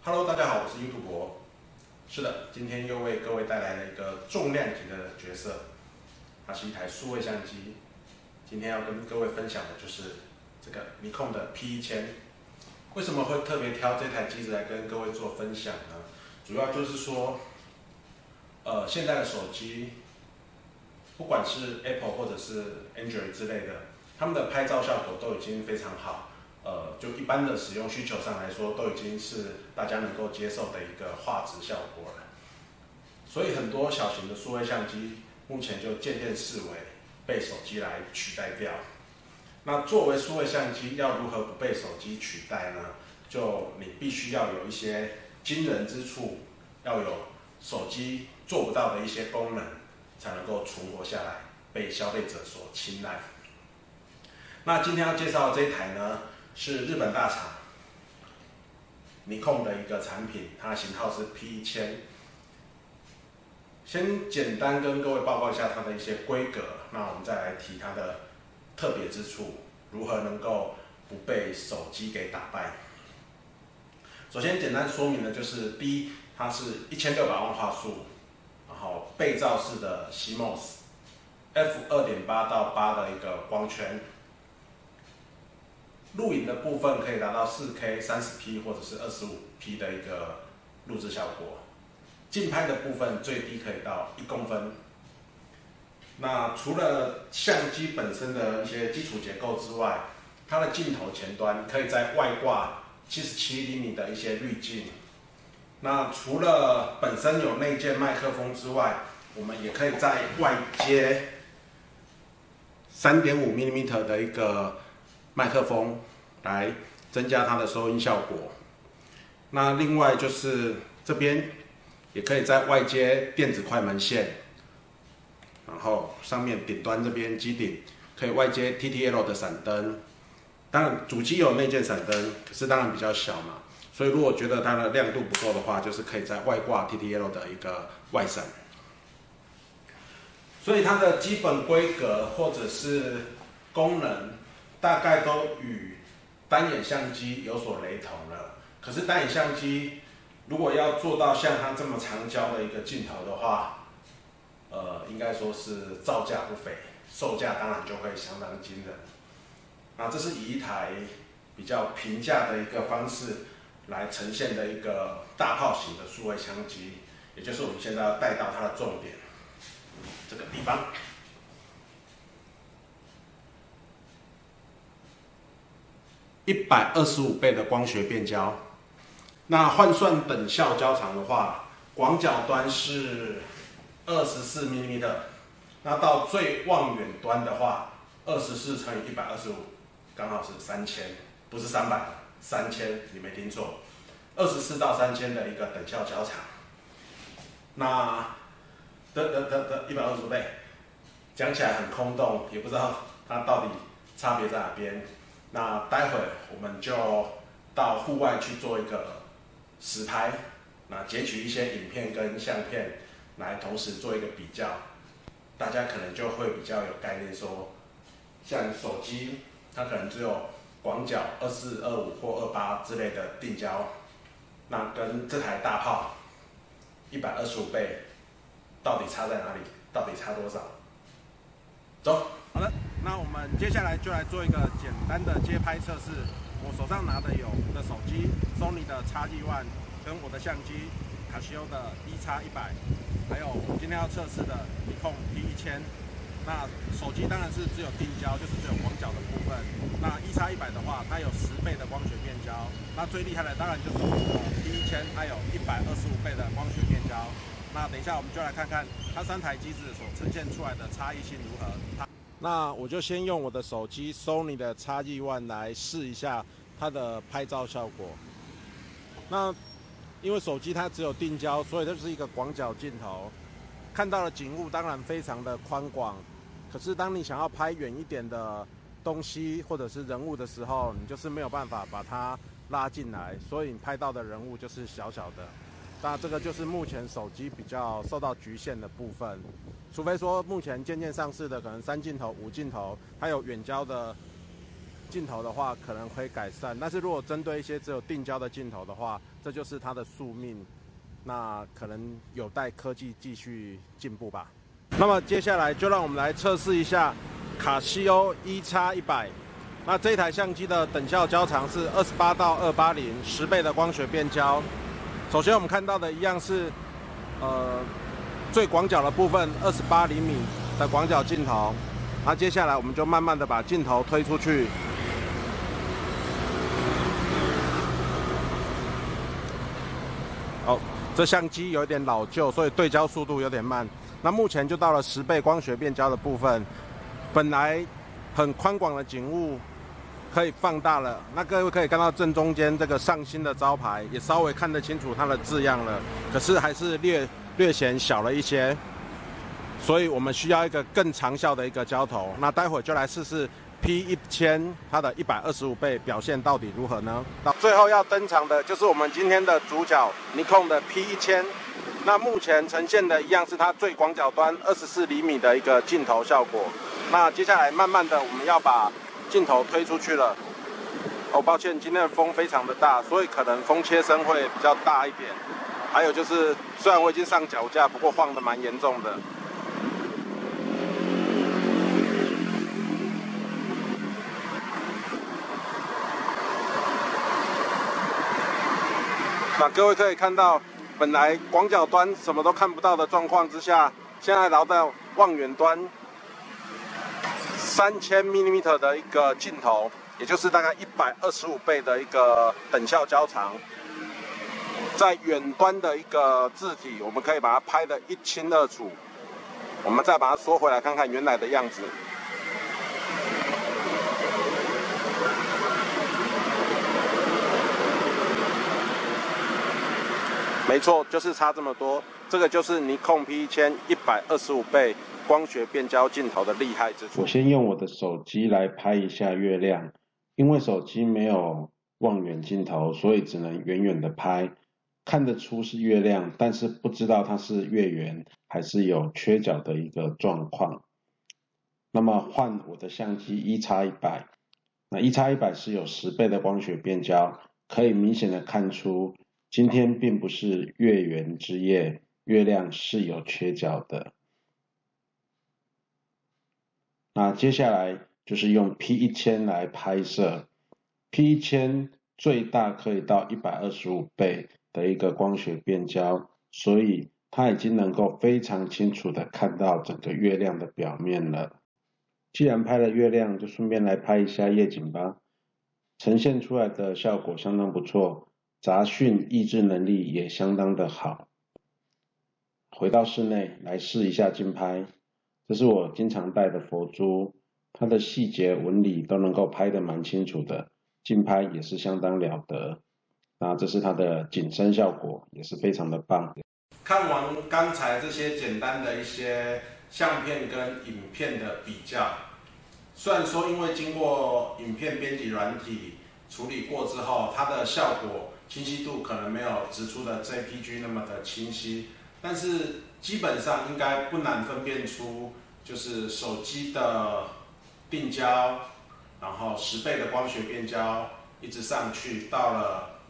Hello， 大家好，我是 YouTube 博。是的，今天又为各位带来了一个重量级的角色，它是一台数位相机。今天要跟各位分享的就是这个尼康的 P1000。为什么会特别挑这台机子来跟各位做分享呢？主要就是说，现在的手机，不管是 Apple 或者是 Android 之类的，他们的拍照效果都已经非常好。就一般的使用需求上来说，都已经是大家能够接受的一个画质效果了。所以很多小型的数位相机目前就渐渐式微，被手机来取代掉。那作为数位相机，要如何不被手机取代呢？就你必须要有一些惊人之处，要有手机做不到的一些功能，才能够存活下来，被消费者所青睐。那今天要介绍的这一台呢，是日本大厂尼康的一个产品，它的型号是 P1000。先简单跟各位报告一下它的一些规格，那我们再来提它的特别之处，如何能够不被手机给打败。首先简单说明的就是，第一，它是1600万画素，然后背照式的 CMOS f2.8 到8的一个光圈。录影的部分可以达到 4K 30P 或者是 25P 的一个录制效果。近拍的部分最低可以到1公分。那除了相机本身的一些基础结构之外，它的镜头前端可以在外挂77厘米的一些滤镜。那除了本身有内建麦克风之外，我们也可以在外接3.5 mm 的一个麦克风来增加它的收音效果。那另外就是这边也可以在外接电子快门线，然后上面顶端这边机顶可以外接 TTL 的闪灯。当然主机有内建闪灯，可是当然比较小嘛，所以如果觉得它的亮度不够的话，就是可以在外挂 TTL 的一个外闪。所以它的基本规格或者是功能，大概都与单眼相机有所雷同了。可是单眼相机如果要做到像它这么长焦的一个镜头的话，应该说是造价不菲，售价当然就会相当惊人。那这是以一台比较平价的一个方式来呈现的一个大炮型的数位相机，也就是我们现在要带到它的重点这个地方。125倍的光学变焦，那换算等效焦长的话，广角端是24 mm， 那到最望远端的话，24乘以125，刚好是3000，不是300，3000，你没听错，24到3000的一个等效焦长。那125倍，讲起来很空洞，也不知道它到底差别在哪边。那待会我们就到户外去做一个实拍，那截取一些影片跟相片来同时做一个比较，大家可能就会比较有概念说，像手机它可能只有广角24、25或28之类的定焦，那跟这台大炮125倍到底差在哪里？到底差多少？走。好了，那我们接下来就来做一个简单的街拍测试。我手上拿的有我的手机 Sony 的 X-G1 跟我的相机 Casio 的 DX100， 还有我今天要测试的尼康 P1000。那手机当然是只有定焦，就是只有广角的部分。那 DX100 的话，它有10倍的光学变焦。那最厉害的当然就是我的 P1000，它有125倍的光学变焦。那等一下我们就来看看它3台机子所呈现出来的差异性如何。那我就先用我的手机 Sony 的 X-G1 来试一下它的拍照效果。那因为手机它只有定焦，所以它就是一个广角镜头，看到的景物当然非常的宽广。可是当你想要拍远一点的东西或者是人物的时候，你就是没有办法把它拉进来，所以你拍到的人物就是小小的。那这个就是目前手机比较受到局限的部分，除非说目前渐渐上市的可能3镜头、5镜头，还有远焦的镜头的话，可能可以改善。但是如果针对一些只有定焦的镜头的话，这就是它的宿命。那可能有待科技继续进步吧。那么接下来就让我们来测试一下卡西欧 EX100。那这一台相机的等效焦长是28到280，10倍的光学变焦。首先我们看到的一样是，最广角的部分28厘米的广角镜头。那接下来我们就慢慢的把镜头推出去。哦，这相机有点老旧，所以对焦速度有点慢。那目前就到了10倍光学变焦的部分，本来很宽广的景物可以放大了。那各位可以看到正中间这个上新的招牌，也稍微看得清楚它的字样了，可是还是略显小了一些。所以我们需要一个更长效的一个焦头。那待会就来试试 P1000 它的125倍表现到底如何呢？最后要登场的就是我们今天的主角尼康的 P1000。那目前呈现的一样是它最广角端24厘米的一个镜头效果。那接下来慢慢的我们要把镜头推出去了。哦，抱歉，今天的风非常的大，所以可能风切声会比较大一点。还有就是，虽然我已经上脚架，不过晃得蛮严重的。那各位可以看到，本来广角端什么都看不到的状况之下，现在来到望远端3000 mm 的一个镜头，也就是大概125倍的一个等效焦长，在远端的一个字体，我们可以把它拍得一清二楚。我们再把它缩回来看看原来的样子。没错，就是差这么多。这个就是尼康 P1000 125倍光学变焦镜头的厉害之处。 我先用我的手机来拍一下月亮，因为手机没有望远镜头，所以只能远远的拍，看得出是月亮，但是不知道它是月圆还是有缺角的一个状况。那么换我的相机 EX100， 那 EX100 是有10倍的光学变焦，可以明显的看出今天并不是月圆之夜，月亮是有缺角的。那接下来就是用 P1000 来拍摄 ，P1000 最大可以到125倍的一个光学变焦，所以它已经能够非常清楚的看到整个月亮的表面了。既然拍了月亮，就顺便来拍一下夜景吧。呈现出来的效果相当不错，杂讯抑制能力也相当的好。回到室内来试一下近拍，这是我经常带的佛珠，它的细节纹理都能够拍得蛮清楚的，近拍也是相当了得。那这是它的景深效果，也是非常的棒。 看完刚才这些简单的一些相片跟影片的比较，虽然说因为经过影片编辑软体处理过之后，它的效果清晰度可能没有直出的 JPG 那么的清晰，但是基本上应该不难分辨出，就是手机的定焦，然后10倍的光学变焦，一直上去到了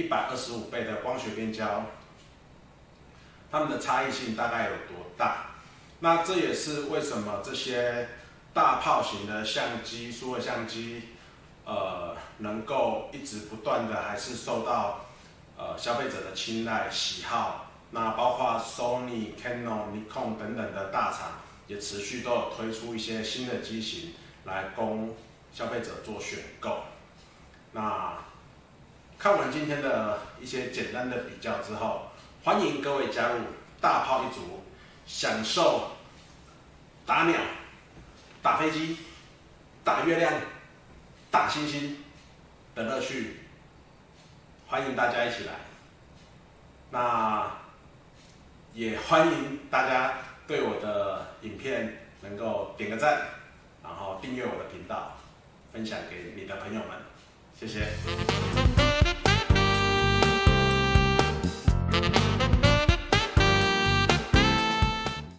125倍的光学变焦，它们的差异性大概有多大？那这也是为什么这些大炮型的相机、数位相机，能够一直不断的还是受到消费者的青睐喜好。那包括 Sony、Canon、Nikon 等等的大厂，也持续都有推出一些新的机型来供消费者做选购。那看完今天的一些简单的比较之后，欢迎各位加入大炮一族，享受打鸟、打飞机、打月亮、打星星的乐趣。欢迎大家一起来。那也欢迎大家对我的影片能够点个赞，然后订阅我的频道，分享给你的朋友们。谢谢。